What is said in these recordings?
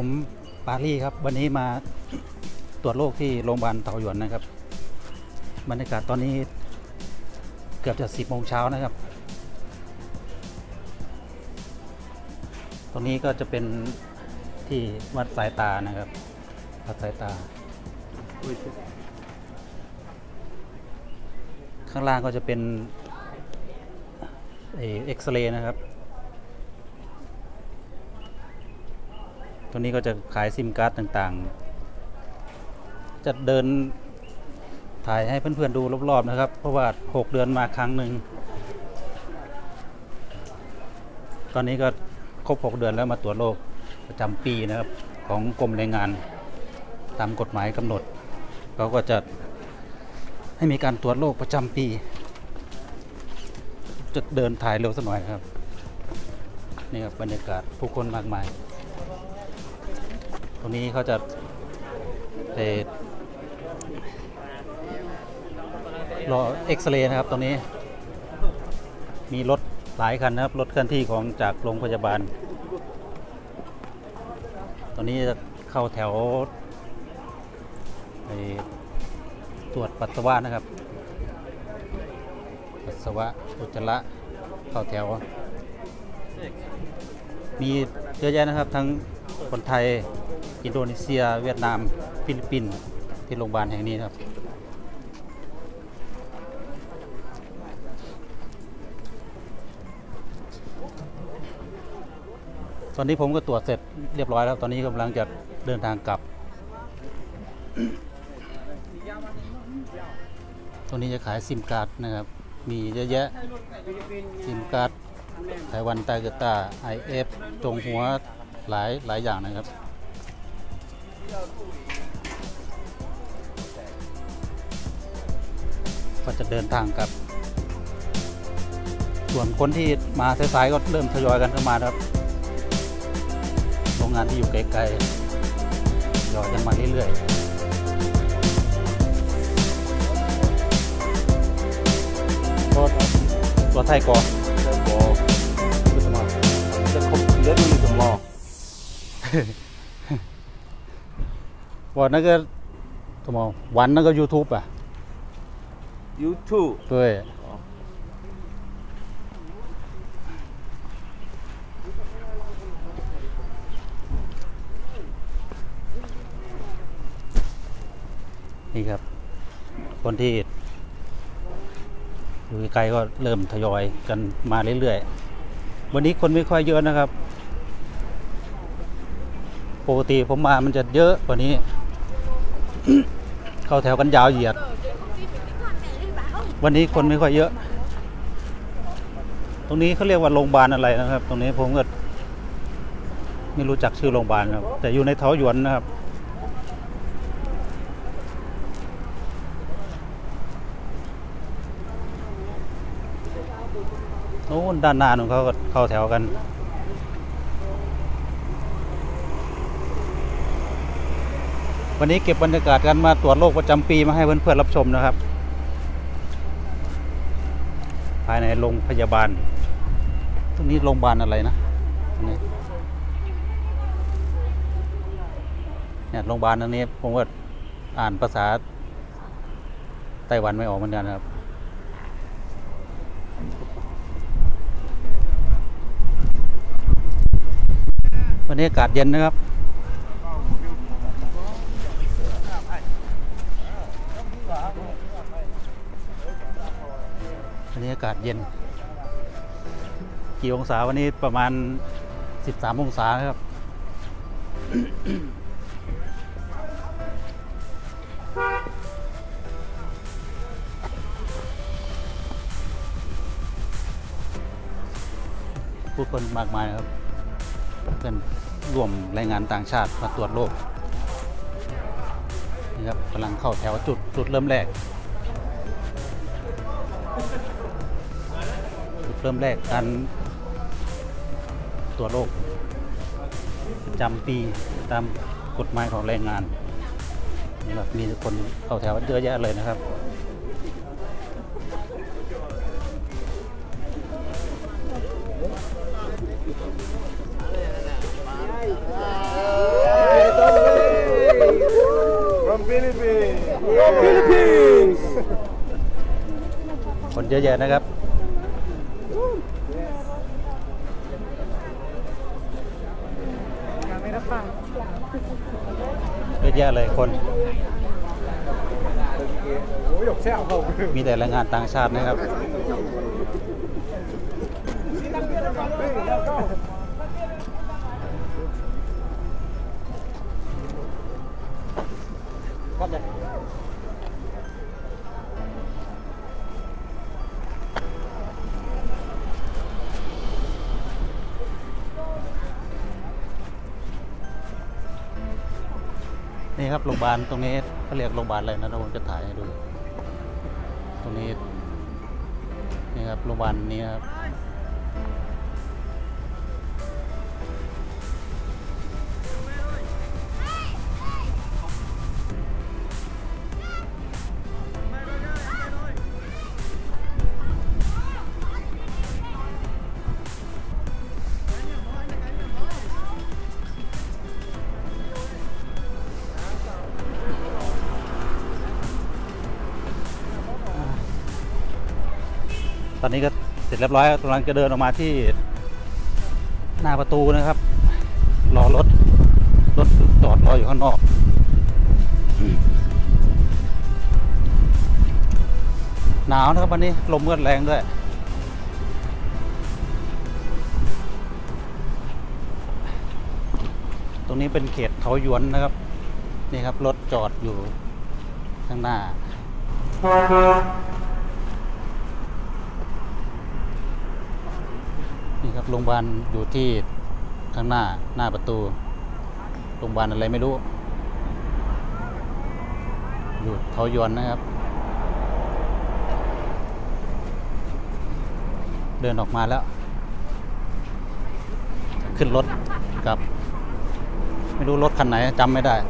ผมปารีครับวันนี้มาตรวจโรคที่โรงพยาบาลเถาหยวนนะครับบรรยากาศตอนนี้เกือบจะ10 โมงเช้านะครับตรงนี้ก็จะเป็นที่วัดสายตานะครับวัดสายตาข้างล่างก็จะเป็นเอ็กซเรย์นะครับตัวนี้ก็จะขายซิมการ์ดต่างๆจะเดินถ่ายให้เพื่อนๆดูรอบๆนะครับเพราะว่า6 เดือนมาครั้งหนึ่งตอนนี้ก็ครบ6 เดือนแล้วมาตรวจโรคประจำปีนะครับของกรมแรงงานตามกฎหมายกำหนดเขาก็จะให้มีการตรวจโรคประจำปีจะเดินถ่ายเร็วสักหน่อยครับนี่ครับบรรยากาศผู้คนมากมายตรงนี้เขาจะรอเอ็กซเรย์นะครับตรงนี้มีรถหลายคันนะครับรถเคลื่อนที่ของจากโรงพยาบาลตอนนี้จะเข้าแถวตรวจปัสสาวะนะครับปัสสาวะอุจจาระเข้าแถวมีเยอะแยะนะครับทั้งคนไทยอินโดนีเซียเวียดนามฟิลิปปินส์ที่โรงพยาบาลแห่งนี้ครับตอนนี้ผมก็ตรวจเสร็จเรียบร้อยแล้วตอนนี้กำลังจะเดินทางกลับตัวนี้จะขายซิมการ์ดนะครับมีเยอะแยะซิมการ์ดไต้หวันไตเกต้า IF จงหัวหลายอย่างนะครับก็จะเดินทางกับส่วนคนที่มาสายๆก็เริ่มทยอยกันเข้ามาครับโรงงานที่อยู่ไกลๆทยอยกันมาเรื่อยๆตัวไทยก่อนวันนั้นก็ทำไมวันนั้นก็ YouTube อ่ะ YouTube 对นี่ครับคนที่อยู่ไกลก็เริ่มทยอยกันมาเรื่อยๆวันนี้คนไม่ค่อยเยอะนะครับปกติผมมามันจะเยอะกว่านี้ เข้าแถวกันยาวเหยียดวันนี้คนไม่ค่อยเยอะตรงนี้เขาเรียกว่าโรงพยาบาลอะไรนะครับตรงนี้ผมก็ไม่รู้จักชื่อโรงพยาบาลครับแต่อยู่ในเถาหยวนนะครับโน้นด้านหน้าของเขาก็เข้าแถวกันวันนี้เก็บบรรยากาศกันมาตรวจโรคประจำปีมาให้เพื่อนๆรับชมนะครับภายในโรงพยาบาลตรงนี้โรงพยาบาลอะไรนะเนี่ยโรงพยาบาลตรงนี้ผมก็อ่านภาษาไต้หวันไม่ออกเหมือนกันครับวันนี้อากาศเย็นนะครับวันนี้อากาศเย็นกี่องศาวันนี้ประมาณ13 องศาครับผู้คนมากมายครับเพื่อนร่วมแรงงานต่างชาติมาตรวจโรคนี่ครับกำลังเข้าแถวจุดเริ่มแรกการตรวจโรคประจำปีตามกฎหมายของแรงงานนี่ครับมีคนเข้าแถวเยอะแยะเลยนะครับบคนเยอะแยะนะครับเยอะแยะเลยคนมีแต่แรงงานต่างชาตินะครับนี่ครับโรงพยาบาลตรงนี้เขาเรียกโรงพยาบาลอะไรนะผมจะถ่ายให้ดูตรงนี้นี่ครับโรงพยาบาลนี้ครับตอนนี้ก็เสร็จเรียบร้อยกำลังจะเดินออกมาที่หน้าประตูนะครับรอรถจอดรออยู่ข้างนอกหนาวนะครับวันนี้ลมก็แรงด้วยตรงนี้เป็นเขตเขาหยวนนะครับนี่ครับรถจอดอยู่ข้างหน้านี่ครับโรงพยาบาลอยู่ที่ข้างหน้าประตูโรงพยาบาลอะไรไม่รู้อยู่เขาหยวนนะครับเดินออกมาแล้วขึ้นรถกับไม่รู้รถคันไหนจำไม่ได้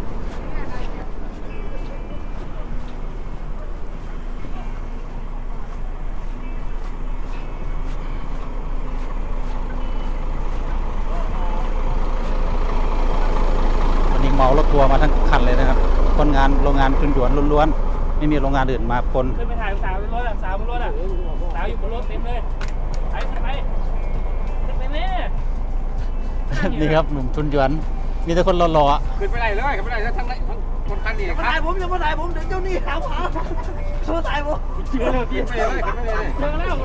เมารถทัวร์มาทั้งคันเลยนะครับคนงานโรงงานชุนหยวนล้วนๆไม่มีโรงงานอื่นมาปนขึ้นไปถ่ายสาวบนรถอ่ะสาวบนรถอ่ะสาวอยู่บนรถเต็มเลยไปขึ้นไปนี่นี่ครับหนุ่มชุนหยวนมีแต่คนหล่อๆขึ้นไปไหนเลยขึ้นไปไหนทั้งคนคันนี้ครับถ่ายผมอย่ามาถ่ายผมเดี๋ยวเจ้าหนี้หาว่าเขาถ่ายผมขึ้นไปเลยขึ้นไปเลยเจอแล้ว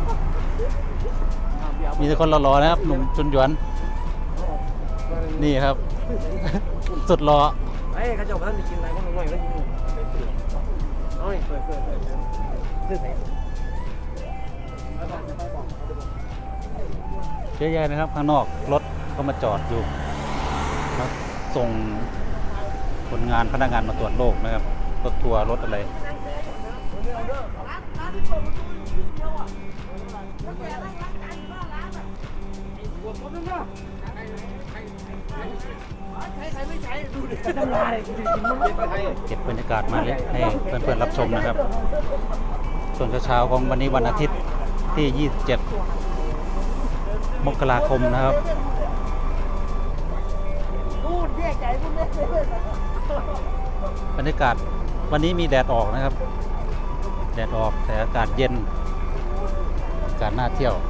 มีแต่คนหล่อๆนะครับหนุ่มชุนหยวนนี่ครับสุดหล่อไอ้ข้าเจ้าท่านกินอะไรก็ไม่ไหวก็กินน้อยเปิดเยอะแยะนะครับข้างนอกรถก็มาจอดอยู่ส่งคนงานพนักงานมาตรวจโรคนะครับรถทัวร์รถอะไรเก็บบรรยากาศมาให้เพื่อนๆรับชมนะครับส่วนเช้าของวันนี้วันอาทิตย์ที่27 มกราคมนะครับบรรยากาศวันนี้มีแดดออกนะครับแดดออกแต่อากาศเย็นอากาศน่าเที่ยว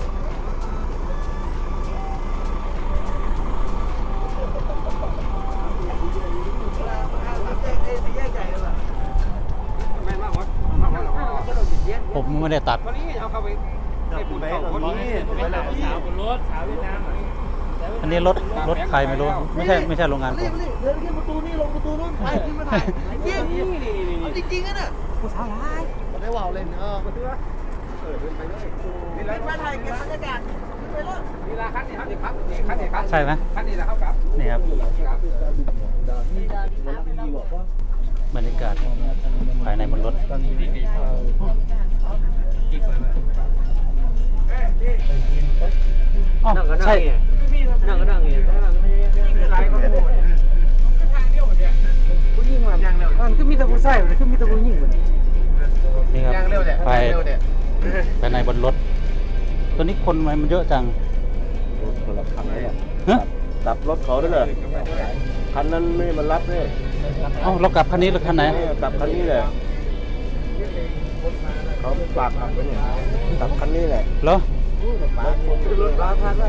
ผมไม่ได้ตัดอันนี้รถใครไม่รู้ไม่ใช่โรงงานผมเดินขึ้นประตูนี่ลงประตูนู้นไปขึ้นมาถ่ายจริงๆนะผู้สาวร้ายไม่ว่าวเล่นมาเถอะนี่แล้วมาถ่ายเก็บบรรยากาศไปเลยนี่ละคันนี้ครับใช่ไหมคันนี้แหละครับนี่ครับบรรยากาศภายในบนรถใช่นั่งก็นั่งเองผู้หญิงแบบยังเร็วมันก็มีแต่ผู้ชายมันก็มีแต่ผู้หญิงนี่ครับภายในบนรถตัวนี้คนมันเยอะจังตับรถเขาด้วยเลยคันนั้นไม่มารับเลยเอ้าเรากลับคันนี้หรือคันไหนกลับคันนี้เลยเขาปากหักไปเนี่ยตับคันนี้แหละเหรอรถราคาได้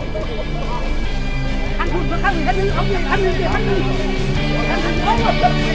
คันคุณมาคันหนึ่งคันหนึ่งเอาหนึ่งคันหนึ่งเดี๋ยวคันหนึ่งคันหนึ่งเอาหมด